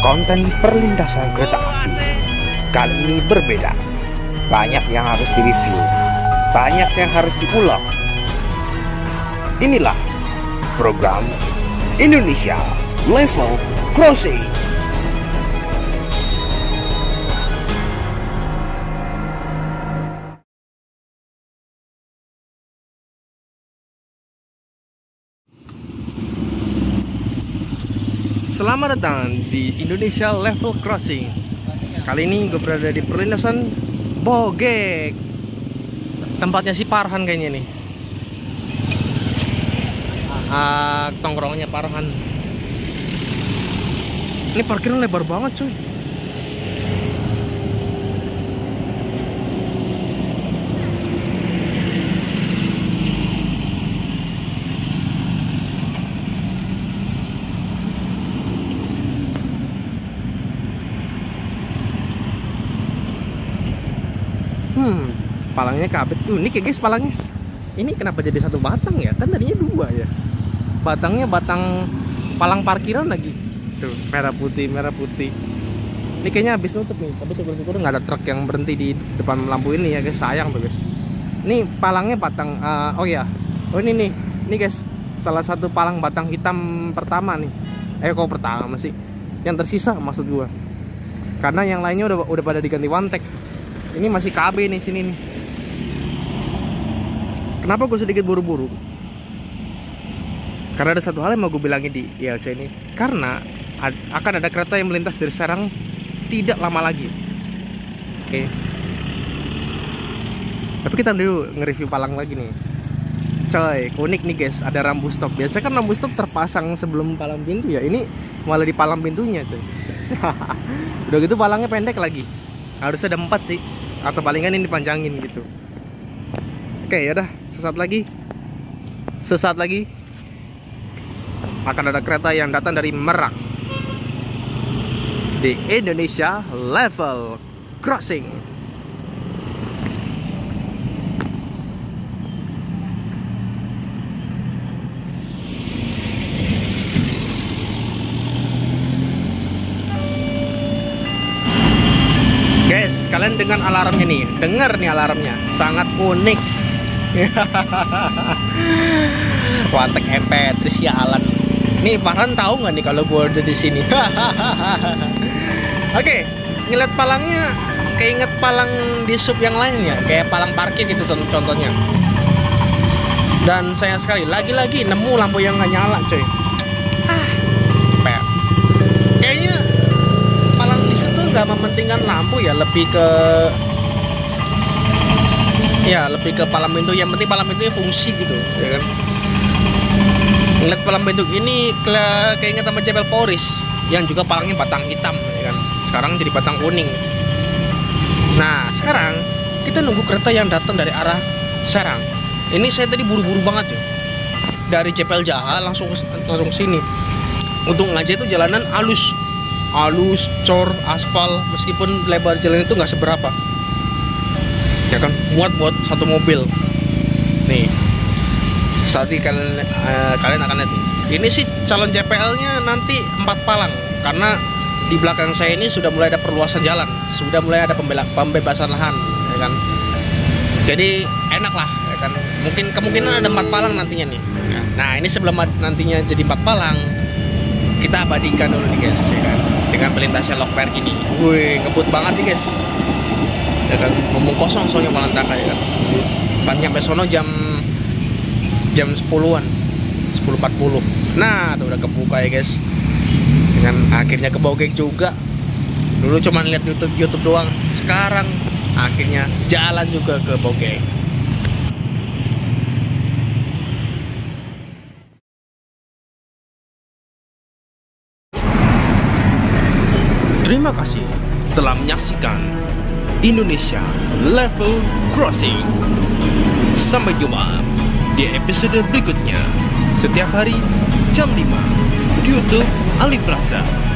Konten perlintasan kereta api kali ini berbeda. Banyak yang harus direview, banyak yang harus diulang. Inilah program Indonesia Level Crossing. Selamat datang di Indonesia Level Crossing. Kali ini gue berada di perlintasan Bogek. Tempatnya si Farhan kayaknya nih. Tongkrongnya Farhan. Ini parkiran lebar banget cuy. Palangnya kabet unik ya guys palangnya. Ini kenapa jadi satu batang ya? Kan tadinya dua ya. Batangnya batang palang parkiran lagi. Tuh merah putih merah putih. Ini kayaknya habis nutup nih. Tapi syukur-syukur nggak ada truk yang berhenti di depan lampu ini ya guys. Sayang tuh guys. Ini palangnya batang. Oh ini nih. Ini guys. Salah satu palang batang hitam pertama nih. Kok pertama sih? Yang tersisa maksud gua. Karena yang lainnya udah pada diganti one take. Ini masih KB nih sini nih. Kenapa gue sedikit buru-buru? Karena ada satu hal yang mau gue bilangin di ILC ini. Karena akan ada kereta yang melintas dari Serang tidak lama lagi. Oke. Tapi kita dulu nge-review palang lagi nih. Coy, unik nih guys. Ada rambu stop. Biasanya kan rambu stop terpasang sebelum palang pintu ya. Ini malah di palang pintunya coy. Udah gitu palangnya pendek lagi. Harusnya ada 4 sih. Atau palingan ini dipanjangin gitu. Oke yaudah. Sesaat lagi akan ada kereta yang datang dari Merak di Indonesia Level Crossing. Guys, kalian dengan alarmnya nih, dengar nih alarmnya, sangat unik. Wantek MP terus ya Alan. Nih Farhan tahu nggak nih kalau gue ada di sini? Oke, ngeliat palangnya keinget palang di sub yang lain ya, kayak palang parkir gitu contohnya. Dan sayang sekali lagi-lagi nemu lampu yang nggak nyala coy. Kayaknya palang di situ nggak mementingkan lampu ya, lebih ke palang pintu. Yang penting palang pintunya fungsi gitu ya kan. Ngeliat palang pintu ini keinget sama Jebel Poris yang juga palangnya batang hitam ya kan. Sekarang jadi batang kuning. Nah sekarang kita nunggu kereta yang datang dari arah Serang. Ini saya tadi buru-buru banget ya. Dari JPL Jaha langsung sini. Untuk ngajak itu jalanan halus, cor, aspal. Meskipun lebar jalan itu nggak seberapa ya kan, muat buat satu mobil. Nih saat ini kalian akan lihat ini sih calon JPL-nya nanti 4 palang. Karena di belakang saya ini sudah mulai ada perluasan jalan, sudah mulai ada pembebasan lahan ya kan. Jadi enak lah ya kan. Kemungkinan ada 4 palang nantinya nih. Nah ini sebelum nantinya jadi 4 palang, kita abadikan dulu nih guys ya kan, dengan melintasnya Lokper ini. Wih ngebut banget nih guys ya kan, ngomong kosong soalnya Malantaka ya kan. Nyampe sono jam 10-an 10.40. Nah tuh udah kebuka ya guys. Dengan akhirnya ke Bogek juga. Dulu cuma lihat YouTube doang. Sekarang akhirnya jalan juga ke Bogek. Terima kasih telah menyaksikan Indonesia Level Crossing. Sampai jumpa di episode berikutnya setiap hari jam 5 di YouTube Alif Rasa.